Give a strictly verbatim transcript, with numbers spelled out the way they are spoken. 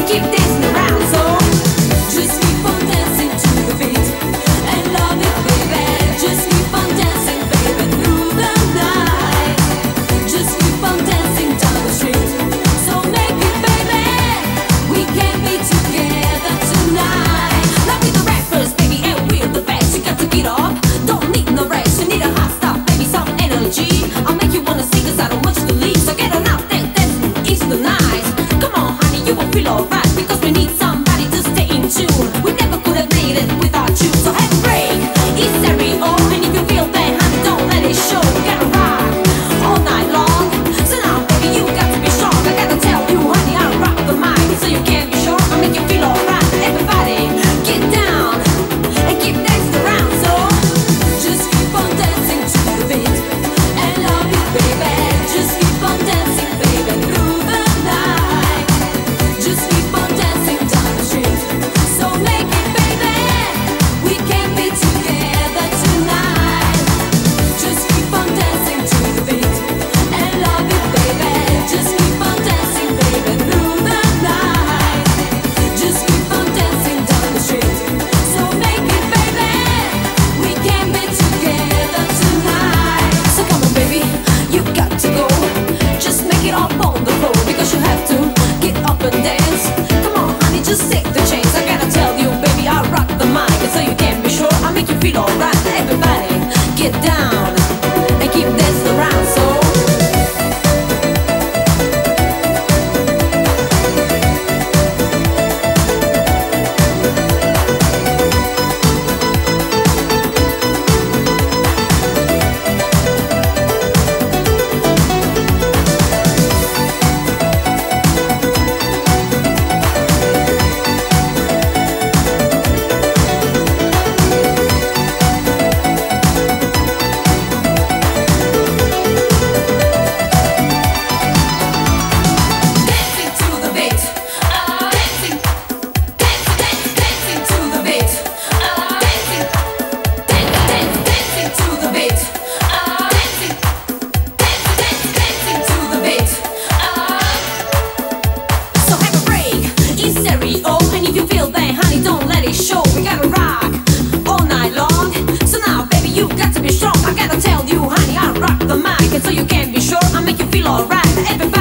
keep dancing around. So just keep on dancing to the beat and love it, baby. Just keep on dancing, baby, through the night. Just keep on dancing down the street. So make it, baby. We can be together tonight. Love with the rappers, baby, and we're the best. You got to get off. Don't need no rest. You need a hot stop, baby, some energy. I'll make you wanna sing 'cause I don't want you to leave. So get on out there, dancing into the night. Come on, honey, you will feel alright because we need somebody to stay in tune. We never could have made it without you. So have a break, it's stereo, and if you feel that, honey, don't let it show. We gotta rock all night long. So now, baby, you got to be strong. I gotta tell you, honey, I rock the mic, so you can be sure I make you feel alright. Everybody, get down and keep dancing around. So just keep on dancing to the beat and love it, baby. Just keep on dancing, baby, through the night. Just keep on dancing down the street. So make it, baby. We can be together tonight. Just keep on dancing to the beat and love it, baby. Just keep on dancing, baby, through the night. Just keep on dancing down the street. So make it, baby. We can be together tonight. So come on, baby, you got to go. Just make it up on the floor because you have to get up and dance. Come on, honey, just take the chance. I gotta tell you, baby, I rock the mic, so you can be sure I make you feel alright. Everybody, get down and keep dancing around. So dancing to the beat, uh, dancing, dancing, dancing, dancing to the beat, uh, dancing, dancing, dancing, dancing to the beat, uh, dancing, dancing, dancing, dancing to the beat, uh. So have a break, it's stereo, and if you feel that, honey, don't let it show. We gotta rock all night long. So now, baby, you got to be strong. I gotta tell you, honey, I rock the mic, and so you can be sure I make you feel alright. Everybody.